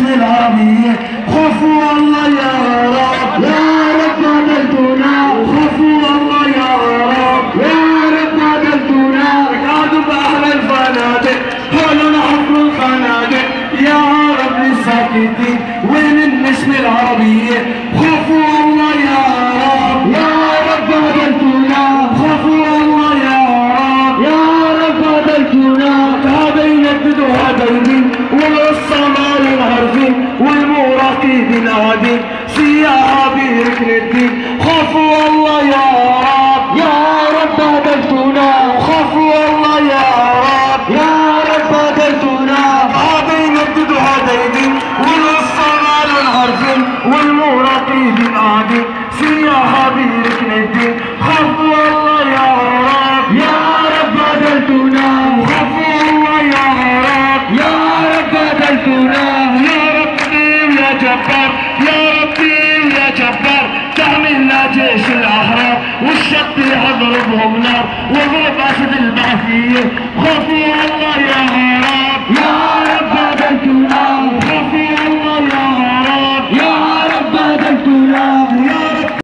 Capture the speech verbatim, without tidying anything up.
العربية خافوا الله يا رب يا رب قتلتونا خافوا الله يا رب يا رب قتلتونا قعدوا بأهل الفنادق حولنا حفر الخنادق يا رب للساكتين وين النسمة العربية خافوا الله يا رب يا رب قتلتونا خافوا الله يا رب يا رب قتلتونا هذا يندد وهذا يدين والصمال العرفين والمراقب العادين سياحة بركن الدين خافوا الله يا رب يا رب قتلتونا خافوا الله يا رب يا رب قتلتونا هذا يندد وهذا يدين والصمال العرفين والمراقب العادين سياحة بركن الدين خافوا الله يا رب يا رب قتلتونا خافوا الله يا رب يا رب قتلتونا يا ربي يا جبار يا ربي يا جبار تحملنا جيش الاحرار والشط يضربهم نار وضرب اسد البعثيه خافوا الله يا رب يا رب قتلتونا